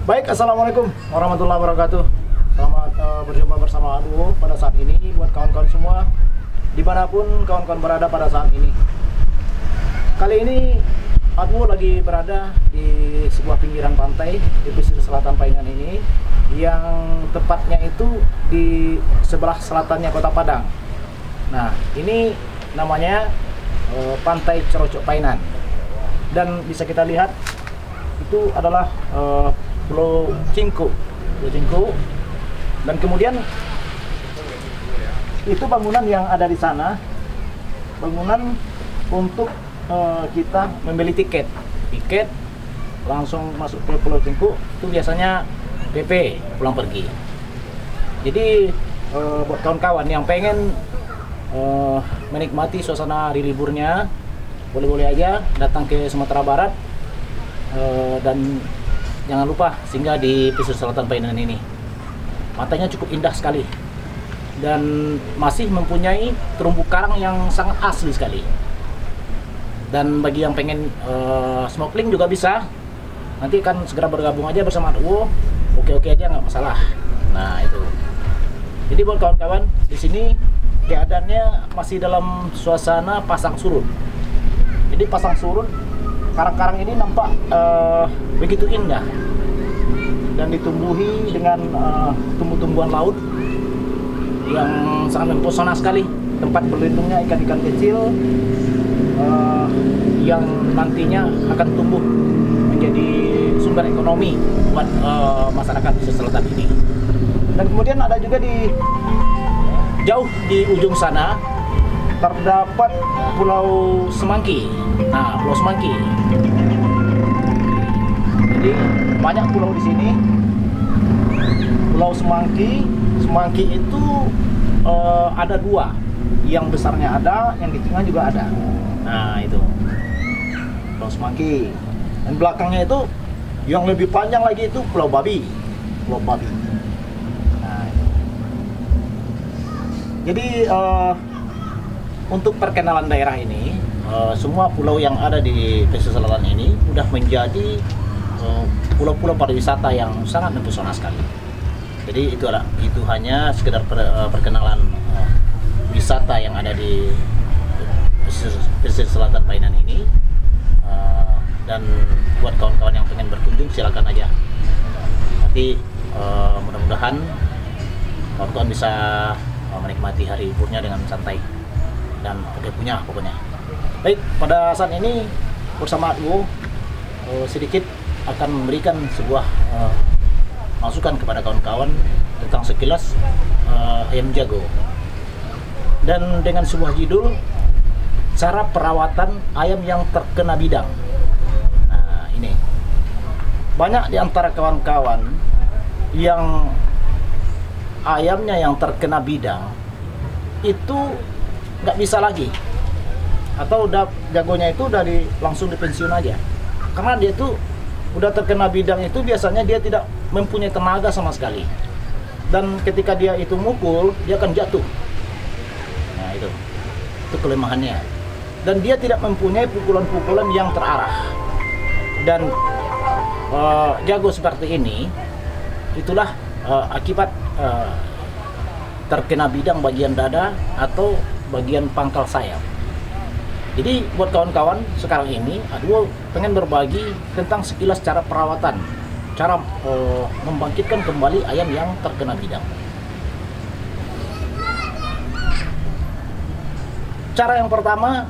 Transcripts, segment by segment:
Baik, assalamualaikum warahmatullahi wabarakatuh. Selamat berjumpa bersama Adwo pada saat ini buat kawan-kawan semua dimanapun kawan-kawan berada pada saat ini. Kali ini Adwo lagi berada di sebuah pinggiran pantai di pesisir selatan Painan ini, yang tepatnya itu di sebelah selatannya Kota Padang. Nah, ini namanya Pantai Cerocok Painan, dan bisa kita lihat itu adalah Pulau Cingku, dan kemudian itu bangunan yang ada di sana, bangunan untuk kita membeli tiket langsung masuk ke Pulau Cingku. Itu biasanya PP pulang pergi. Jadi buat kawan-kawan yang pengen menikmati suasana hari liburnya, boleh-boleh aja datang ke Sumatera Barat, dan jangan lupa singgah di pesisir selatan Painan ini. Pantainya cukup indah sekali dan masih mempunyai terumbu karang yang sangat asli sekali. Dan bagi yang pengen snorkeling juga bisa, nanti kan segera bergabung aja bersama Adwo. Oke aja, nggak masalah. Nah itu. Jadi buat kawan-kawan, di sini keadaannya masih dalam suasana pasang surut. Jadi pasang surut, karang-karang ini nampak begitu indah dan ditumbuhi dengan tumbuh-tumbuhan laut yang sangat mempesona sekali. Tempat berlindungnya ikan-ikan kecil yang nantinya akan tumbuh menjadi sumber ekonomi buat masyarakat pesisir selatan ini. Dan kemudian ada juga di jauh di ujung sana terdapat Pulau Semangki. Nah, Pulau Semangki. Jadi banyak pulau di sini. Pulau Semangki, Semangki itu ada dua. Yang besarnya ada, yang di tengah juga ada. Nah, itu Pulau Semangki. Dan belakangnya itu yang lebih panjang lagi itu Pulau Babi. Pulau Babi. Nah, itu. Jadi untuk perkenalan daerah ini, semua pulau yang ada di pesisir selatan ini sudah menjadi pulau-pulau pariwisata yang sangat mempesona sekali. Jadi itu hanya sekedar perkenalan wisata yang ada di pesisir selatan Painan ini. Dan buat kawan-kawan yang pengen berkunjung, silakan aja. Nanti mudah-mudahan kawan-kawan bisa menikmati hari liburnya dengan santai dan punya pokoknya. Baik, pada saat ini bersama Adwo sedikit akan memberikan sebuah masukan kepada kawan-kawan tentang sekilas ayam jago, dan dengan sebuah judul cara perawatan ayam yang terkena bidang. Nah, ini banyak di antara kawan-kawan yang ayamnya yang terkena bidang itu nggak bisa lagi, atau udah jagonya itu udah langsung dipensiun aja, karena dia itu udah terkena bidang. Itu biasanya dia tidak mempunyai tenaga sama sekali, dan ketika dia itu mukul, dia akan jatuh. Nah itu kelemahannya, dan dia tidak mempunyai pukulan-pukulan yang terarah. Dan jago seperti ini, itulah akibat terkena bidang bagian dada atau bagian pangkal sayap. Jadi buat kawan-kawan sekarang ini, Adwo pengen berbagi tentang sekilas cara perawatan, cara membangkitkan kembali ayam yang terkena bidang. Cara yang pertama,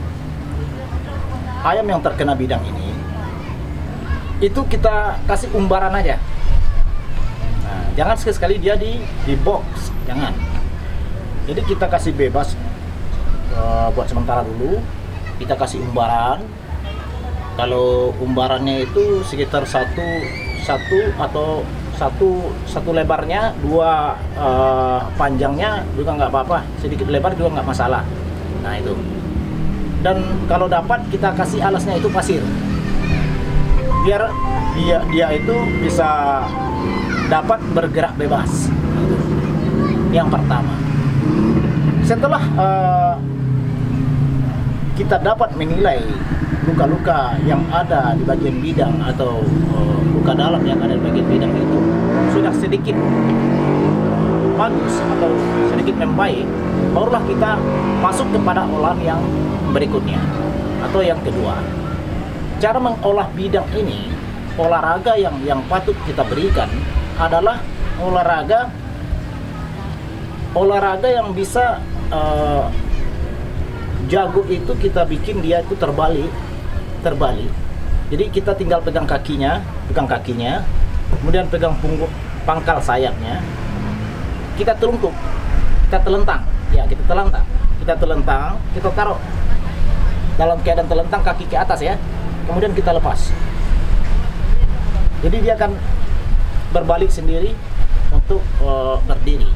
ayam yang terkena bidang ini, itu kita kasih umbaran aja. Nah, jangan sekali-sekali dia di box, jangan. Jadi kita kasih bebas buat sementara dulu. Kita kasih umbaran. Kalau umbarannya itu sekitar satu atau satu lebarnya, dua panjangnya juga nggak apa-apa, sedikit lebar juga nggak masalah. Nah itu. Dan kalau dapat kita kasih alasnya itu pasir, biar dia itu bisa dapat bergerak bebas. Itu yang pertama. Setelah kita dapat menilai luka-luka yang ada di bagian bidang atau luka dalam yang ada di bagian bidang itu sudah sedikit bagus atau sedikit membaik, barulah kita masuk kepada olahan yang berikutnya atau yang kedua. Cara mengolah bidang ini, olahraga yang patut kita berikan adalah olahraga yang bisa jago itu kita bikin dia itu terbalik. Jadi kita tinggal pegang kakinya, kemudian pegang punggung pangkal sayapnya, kita telungkup, kita telentang, kita taruh dalam keadaan telentang kaki ke atas ya, kemudian kita lepas. Jadi dia akan berbalik sendiri untuk berdiri.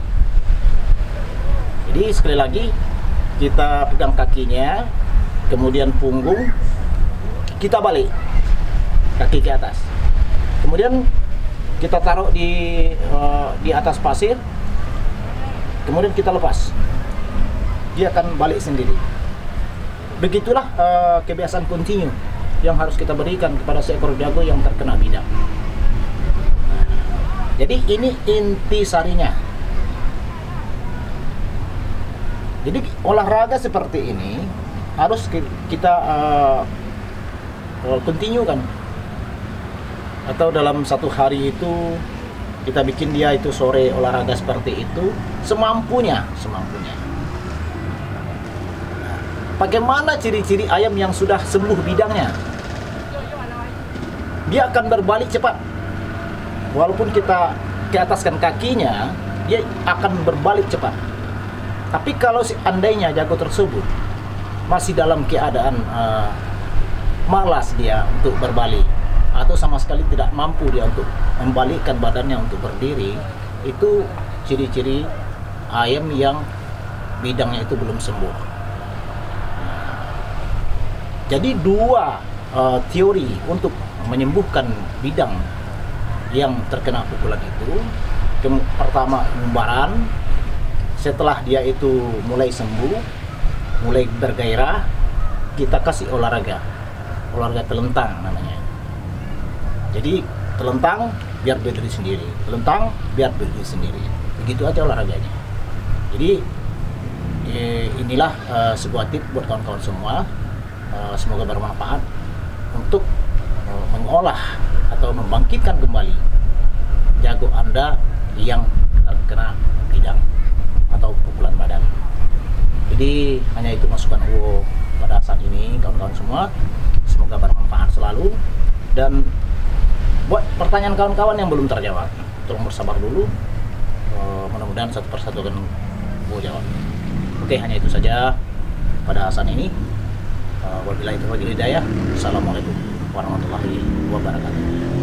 Jadi sekali lagi kita pegang kakinya, kemudian punggung, kita balik kaki ke atas, kemudian kita taruh di atas pasir, kemudian kita lepas, dia akan balik sendiri. Begitulah kebiasaan kontinu yang harus kita berikan kepada seekor jago yang terkena bidang. Jadi ini inti sarinya. Jadi olahraga seperti ini harus kita continue kan, atau dalam satu hari itu kita bikin dia itu sore olahraga seperti itu semampunya. Bagaimana ciri-ciri ayam yang sudah sembuh bidangnya? Dia akan berbalik cepat. Walaupun kita ke ataskan kakinya, dia akan berbalik cepat. Tapi kalau seandainya jago tersebut masih dalam keadaan malas dia untuk berbalik, atau sama sekali tidak mampu dia untuk membalikkan badannya untuk berdiri, itu ciri-ciri ayam yang bidangnya itu belum sembuh. Jadi dua teori untuk menyembuhkan bidang yang terkena pukulan itu. Pertama, umbaran. Setelah dia itu mulai sembuh, mulai bergairah, kita kasih olahraga telentang namanya. Jadi telentang biar berdiri sendiri, begitu aja olahraganya. Jadi inilah sebuah tips buat kawan-kawan semua, semoga bermanfaat untuk mengolah atau membangkitkan kembali jago Anda yang terkena bidang atau pukulan badan. Jadi hanya itu masukan Uwo pada saat ini kawan-kawan semua, semoga bermanfaat selalu. Dan buat pertanyaan kawan-kawan yang belum terjawab, tolong bersabar dulu, mudah-mudahan satu persatu akan Uwo jawab. Oke, hanya itu saja pada saat ini. Wabillahi taufiq wal hidayah. Assalamualaikum warahmatullahi wabarakatuh.